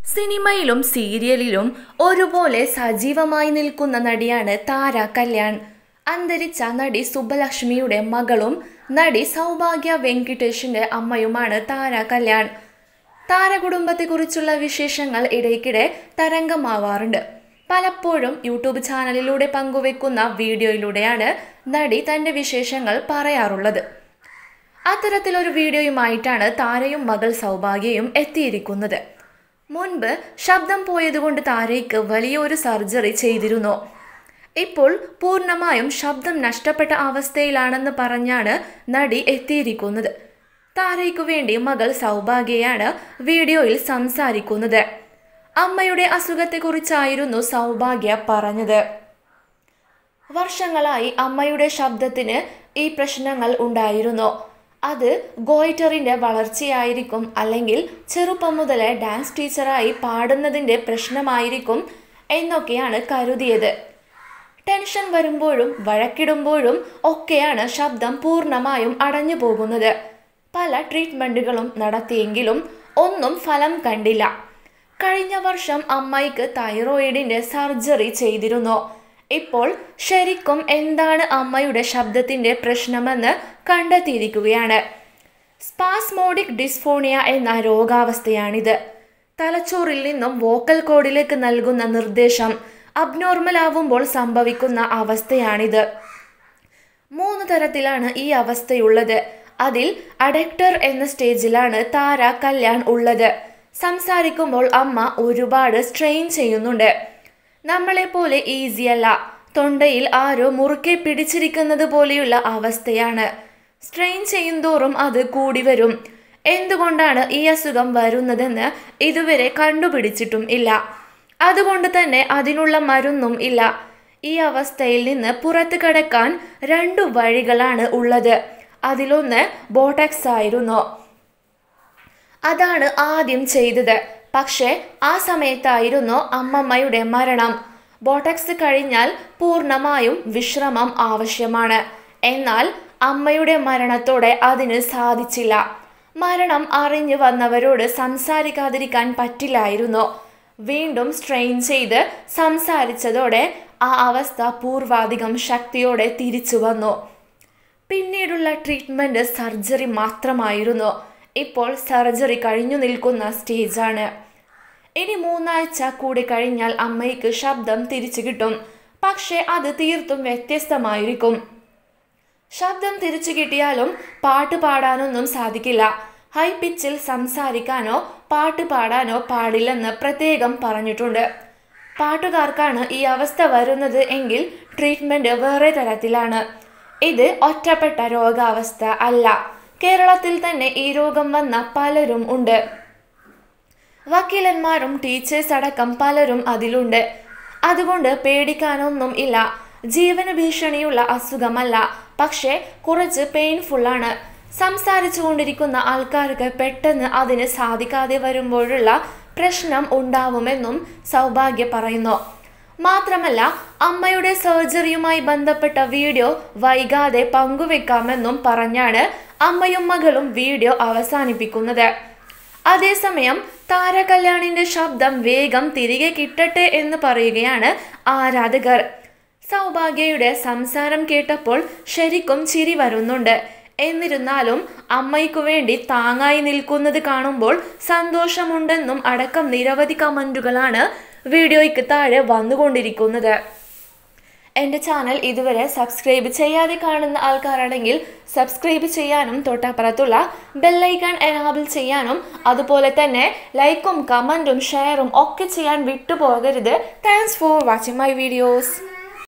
സിനിമയിലും സീരിയലിലും ഒരുപോലെ സജീവമായി നിൽക്കുന്ന നടിയാണ് താര കല്യാൺ. അന്തരിച്ച നടി സുബ്ബലക്ഷ്മിയുടെ മകളും നടി സൗഭാഗ്യ വെങ്കിടേഷിന്റെ അമ്മയുമാണ് താര കല്യാൺ. താരകുടുംബത്തെക്കുറിച്ചുള്ള വിശേഷങ്ങൾ ഇടയ്ക്കിടെ തരംഗമാവാറുണ്ട്. പലപ്പോഴും യൂട്യൂബ് ചാനലിലൂടെ പങ്കുവെക്കുന്ന വീഡിയോയിലൂടെയാണ് നടി തന്റെ വിശേഷങ്ങൾ പറയാറുള്ളത്. അത്തരത്തിലൊരു വീഡിയോയുമായിട്ടാണ് താരയും മകൾ സൗഭാഗ്യയും എത്തിയിരിക്കുന്നത്. മുൻപ് ശബ്ദം പോയതുകൊണ്ട് താരയ്ക്ക് വലിയൊരു സർജറി ചെയ്തിരുന്നു. ഇപ്പോൾ പൂർണ്ണമായും ശബ്ദം നഷ്ടപ്പെട്ട അവസ്ഥയിലാണെന്ന് പറഞ്ഞാണ് നടി എത്തിയിരിക്കുന്നത്. താരയ്ക്കു വേണ്ടി മകൾ സൗഭാഗ്യയാണ് വീഡിയോയിൽ സംസാരിക്കുന്നത്. അമ്മയുടെ അസുഖത്തെക്കുറിച്ചായിരുന്നു സൗഭാഗ്യ പറഞ്ഞത്. വർഷങ്ങളായി അമ്മയുടെ ശബ്ദത്തിന് ഈ പ്രശ്നങ്ങൾ ഉണ്ടായിരുന്നു. അത് ഗോയിറ്ററിന്റെ വളർച്ചയായിരിക്കും, അല്ലെങ്കിൽ ചെറുപ്പം മുതലേ ഡാൻസ് ടീച്ചറായി പാടുന്നതിൻ്റെ പ്രശ്നമായിരിക്കും എന്നൊക്കെയാണ് കരുതിയത്. ടെൻഷൻ വരുമ്പോഴും വഴക്കിടുമ്പോഴും ഒക്കെയാണ് ശബ്ദം പൂർണ്ണമായും അടഞ്ഞു പോകുന്നത്. പല ട്രീറ്റ്മെൻറ്റുകളും നടത്തിയെങ്കിലും ഒന്നും ഫലം കണ്ടില്ല. കഴിഞ്ഞ വർഷം അമ്മയ്ക്ക് തൈറോയിഡിൻ്റെ സർജറി ചെയ്തിരുന്നു. ഇപ്പോൾ ശരിക്കും എന്താണ് അമ്മയുടെ ശബ്ദത്തിൻ്റെ പ്രശ്നമെന്ന് കണ്ടെത്തിയിരിക്കുകയാണ്. സ്പാസ്മോഡിക് ഡിസ്ഫോണിയ എന്ന രോഗാവസ്ഥയാണിത്. തലച്ചോറിൽ നിന്നും വോക്കൽ കോഡിലേക്ക് നൽകുന്ന നിർദ്ദേശം അബ്നോർമൽ ആവുമ്പോൾ സംഭവിക്കുന്ന അവസ്ഥയാണിത്. 3 തരത്തിലാണ് ഈ അവസ്ഥയുള്ളത്. അതിൽ അഡക്ടർ എന്ന സ്റ്റേജിലാണ് താര കല്യാൺ ഉള്ളത്. സംസാരിക്കുമ്പോൾ അമ്മ ഒരുപാട് സ്ട്രെയിൻ ചെയ്യുന്നുണ്ട്. നമ്മളെപ്പോലെ ഈസിയല്ല. തൊണ്ടയിൽ ആരോ മുറുക്കെ പിടിച്ചിരിക്കുന്നത് പോലെയുള്ള അവസ്ഥയാണ്. സ്ട്രെയിൻ ചെയ്യുന്തോറും അത് കൂടി വരും. എന്തുകൊണ്ടാണ് ഈ അസുഖം വരുന്നതെന്ന് ഇതുവരെ കണ്ടുപിടിച്ചിട്ടും ഇല്ല. അതുകൊണ്ട് തന്നെ അതിനുള്ള മരുന്നും ഇല്ല. ഈ അവസ്ഥയിൽ നിന്ന് പുറത്തു കടക്കാൻ 2 വഴികളാണ് ഉള്ളത്. അതിലൊന്ന് ബോട്ടക്സ് ആയിരുന്നു. അതാണ് ആദ്യം ചെയ്തത്. പക്ഷേ ആ സമയത്തായിരുന്നു അമ്മമ്മയുടെ മരണം. ബോട്ടക്സ് കഴിഞ്ഞാൽ പൂർണ്ണമായും വിശ്രമം ആവശ്യമാണ്. എന്നാൽ അമ്മയുടെ മരണത്തോടെ അതിന് സാധിച്ചില്ല. മരണം അറിഞ്ഞു വന്നവരോട് സംസാരിക്കാതിരിക്കാൻ പറ്റില്ലായിരുന്നു. വീണ്ടും സ്ട്രെയിൻ ചെയ്ത് സംസാരിച്ചതോടെ ആ അവസ്ഥ പൂർവാധികം ശക്തിയോടെ തിരിച്ചു വന്നു. പിന്നീടുള്ള ട്രീറ്റ്മെൻറ്റ് സർജറി മാത്രമായിരുന്നു. ഇപ്പോൾ സർജറി കഴിഞ്ഞു നിൽക്കുന്ന സ്റ്റേജാണ്. ഇനി 3 ആഴ്ച കൂടി കഴിഞ്ഞാൽ അമ്മയ്ക്ക് ശബ്ദം തിരിച്ചു കിട്ടും. പക്ഷേ അത് തീർത്തും വ്യത്യസ്തമായിരിക്കും. ശബ്ദം തിരിച്ചു കിട്ടിയാലും പാട്ട് പാടാനൊന്നും സാധിക്കില്ല. ഹൈ പിച്ചിൽ സംസാരിക്കാനോ പാട്ട് പാടാനോ പാടില്ലെന്ന് പ്രത്യേകം പറഞ്ഞിട്ടുണ്ട്. പാട്ടുകാർക്കാണ് ഈ അവസ്ഥ വരുന്നത് എങ്കിൽ ട്രീറ്റ്മെൻറ്റ് വേറെ തരത്തിലാണ്. ഇത് ഒറ്റപ്പെട്ട രോഗാവസ്ഥ അല്ല. കേരളത്തിൽ തന്നെ ഈ രോഗം വന്ന പലരും ഉണ്ട്. വക്കീലന്മാരും ടീച്ചേഴ്സ് അടക്കം പലരും അതിലുണ്ട്. അതുകൊണ്ട് പേടിക്കാനൊന്നും ഇല്ല. ജീവന ഭീഷണിയുള്ള അസുഖമല്ല, പക്ഷേ കുറച്ച് പെയിൻഫുള്ളാണ്. സംസാരിച്ചു കൊണ്ടിരിക്കുന്ന ആൾക്കാർക്ക് പെട്ടെന്ന് അതിന് സാധിക്കാതെ വരുമ്പോഴുള്ള പ്രശ്നം ഉണ്ടാവുമെന്നും സൗഭാഗ്യ പറയുന്നു. മാത്രമല്ല, അമ്മയുടെ സർജറിയുമായി ബന്ധപ്പെട്ട വീഡിയോ വൈകാതെ പങ്കുവെക്കാമെന്നും പറഞ്ഞാണ് അമ്മയും മകളും വീഡിയോ അവസാനിപ്പിക്കുന്നത്. അതേസമയം താര കല്യാണിന്റെ ശബ്ദം വേഗം തിരികെ കിട്ടട്ടെ എന്ന് പറയുകയാണ് ആരാധകർ. സൗഭാഗ്യയുടെ സംസാരം കേട്ടപ്പോൾ ശരിക്കും ചിരി വരുന്നുണ്ട്. എന്നിരുന്നാലും അമ്മയ്ക്കു വേണ്ടി താങ്ങായി നിൽക്കുന്നത് കാണുമ്പോൾ സന്തോഷമുണ്ടെന്നും അടക്കം നിരവധി കമന്റുകളാണ് വീഡിയോയ്ക്ക് താഴെ വന്നുകൊണ്ടിരിക്കുന്നത്. എൻ്റെ ചാനൽ ഇതുവരെ സബ്സ്ക്രൈബ് ചെയ്യാതെ കാണുന്ന ആൾക്കാരാണെങ്കിൽ സബ്സ്ക്രൈബ് ചെയ്യാനും തൊട്ടപ്പുറത്തുള്ള ബെല്ലൈക്കൺ എനാബിൾ ചെയ്യാനും അതുപോലെ തന്നെ ലൈക്കും കമൻറ്റും ഷെയറും ഒക്കെ ചെയ്യാൻ വിട്ടുപോകരുത്. Thanks for watching my videos.